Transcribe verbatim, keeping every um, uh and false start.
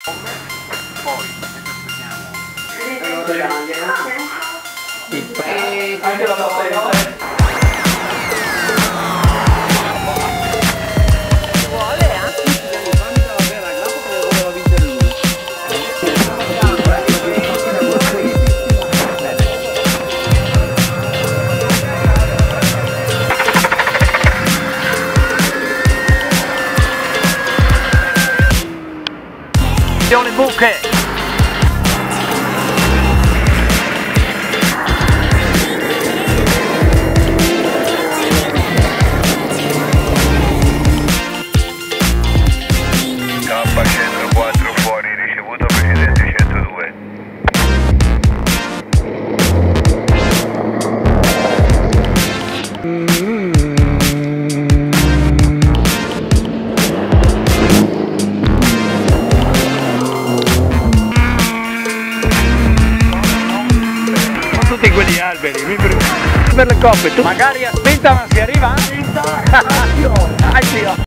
Poi il anche la foto. Buche! K centoquattro fuori, ricevuto precedente centodue. Tutti quegli alberi, mi per le coppe, tu magari aspetta ma si arriva? Aspetta! Addio!